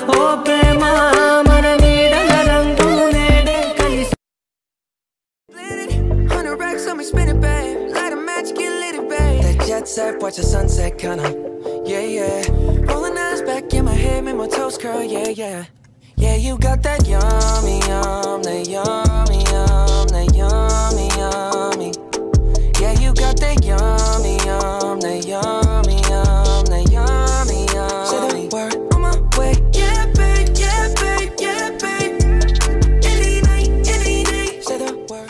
ఓ ప్రేమ మన నీడల రంగు నేడే కలిసి 100 racks on me spinning, babe. Light a match, get lit, babe. That jet set, watch the sunset, kinda. Yeah, yeah. Rolling eyes back in my head, make my toes curl, yeah, yeah. Yeah, you got that yummy, yum, that yummy, yum, that yummy, yummy. Yeah, you got that yummy, yum, that yummy, yum, that yummy, yummy. Say the word on my way, yeah, babe, yeah, babe, yeah, babe. Any night, any day. Say the word.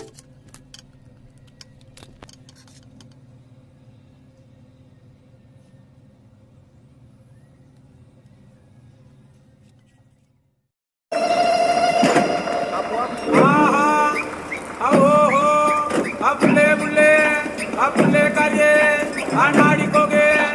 अपने बुले अपने करिए अनाड़ी को गे